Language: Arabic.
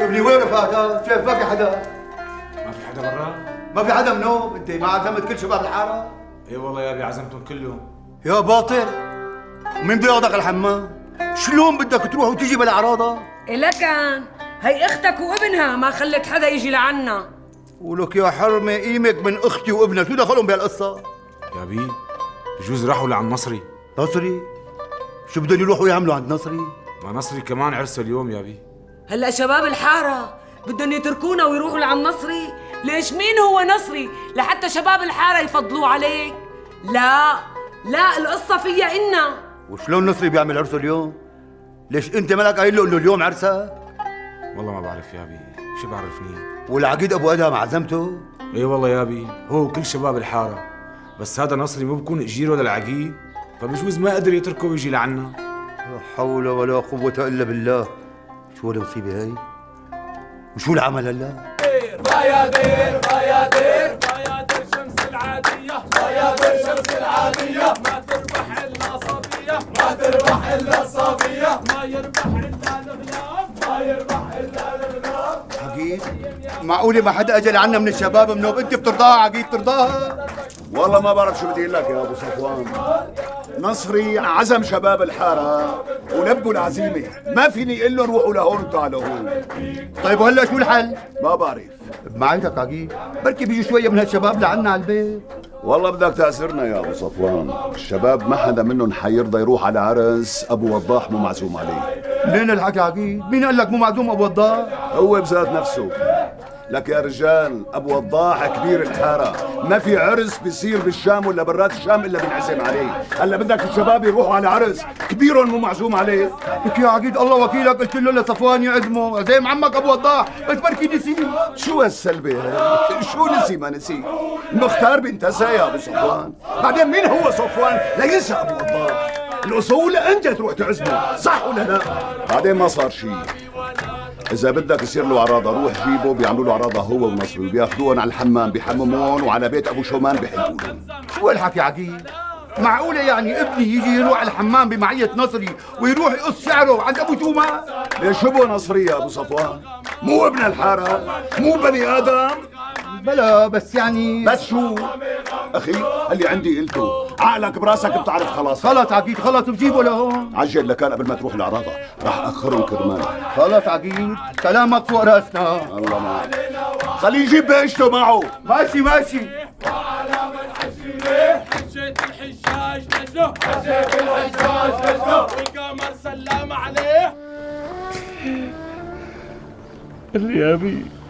ابني وين رفقاتك؟ شايف ما في حدا. ما في حدا برا؟ ما في حدا منهم، انت ما عزمت كل شباب الحاره؟ اي والله يا ابي عزمتهم كلهم. يا باطل، ومين بده ياخذك الحمام؟ شلون بدك تروح وتيجي بلا عراضه؟ لكن هي اختك وابنها ما خلت حدا يجي لعنا. ولك يا حرمه قيمك من اختي وابنها، شو دخلهم بهالقصه؟ يا ابي بجوز راحوا لعند نصري. نصري؟ شو بدهم يروحوا يعملوا عند نصري؟ ما نصري كمان عرسه اليوم يا ابي. هلا شباب الحاره بدهم يتركونا ويروحوا لعند نصري؟ ليش مين هو نصري لحتى شباب الحاره يفضلوه عليك؟ لا لا، القصه فيها إنا. وشلون نصري بيعمل عرسه اليوم؟ ليش انت مالك قايل له انه اليوم عرسك؟ والله ما بعرف يا ابي، شو بعرفني؟ والعقيد ابو ادهم عزمته؟ اي والله يا ابي، هو وكل شباب الحاره، بس هذا نصري مو بكون اجيره للعقيد، فبجوز ما قدر يتركه ويجي لعنا. لا حول ولا قوة الا بالله. شو المصيبة هي؟ وشو العمل هلا؟ بيادير بيادير بيادير شمس العادية، بيادير شمس العادية، ما تربح إلا صبية، ما تربح إلا صبية، ما يربح إلا الغلام، ما يربح إلا الغلام. عقيد؟ معقولة ما حدا اجى لعنا من الشباب منوب انت بترضاها عقيد ترضاها؟ والله ما بعرف شو بدي اقول لك يا ابو صفوان. نصري عزم شباب الحاره ولبوا العزيمه، ما فيني اقول لهم روحوا لهون وتعالوا هون. طيب وهلا شو الحل؟ ما بعرف. بمعيتك عقيد، بركي بيجي شوية من هالشباب لعنا على البيت. والله بدك تأسرنا يا ابو صفوان، الشباب ما حدا منهم حيرضى يروح على عرس ابو وضاح مو معزوم عليه. منين الحكي عقيد؟ مين قال لك مو معزوم ابو وضاح؟ هو بذات نفسه. لك يا رجال ابو وضاح كبير الحاره، ما في عرس بيصير بالشام ولا برات الشام الا بنعزم عليه. هلا بدك الشباب يروحوا على عرس كبيرهم مو معزوم عليه؟ لك يا عقيد الله وكيلك قلت له لصفوان يعزمه زي عمك ابو وضاح، بس بركي نسي. شو هالسلبة هي؟ شو نسي ما نسي؟ المختار بينتسى يا ابو صفوان، بعدين مين هو صفوان لينسى ابو وضاح؟ الاصول انت تروح تعزمه، صح ولا لا؟ بعدين ما صار شيء. إذا بدك يصير له عراضة روح جيبه، بيعملوا له عراضة هو ونصري، وبياخذوهم على الحمام بيحممون، وعلى بيت أبو شومان بيحلوا لهم. شو هالحكي عقيد؟ معقولة يعني ابني يجي يروح على الحمام بمعية نصري ويروح يقص شعره عند أبو شومان؟ ليش شو نصري يا أبو صفوان؟ مو ابن الحارة؟ مو بني آدم؟ بلا بس يعني بس شو؟ أخي اللي عندي قلته، عقلك براسك بتعرف خلاص. خلص عقيد خلص بجيبه لهون. عجل لكان قبل ما تروح العراضة، رح أخرهم كرمالك. خلص عقيد كلامك فوق راسنا. الله معك. خليه يجيب بيشته معه. ماشي ماشي. حجيت الحجاج نجله، حجيت الحجاج نجله، والقمر سلم عليه. اللي يا ابي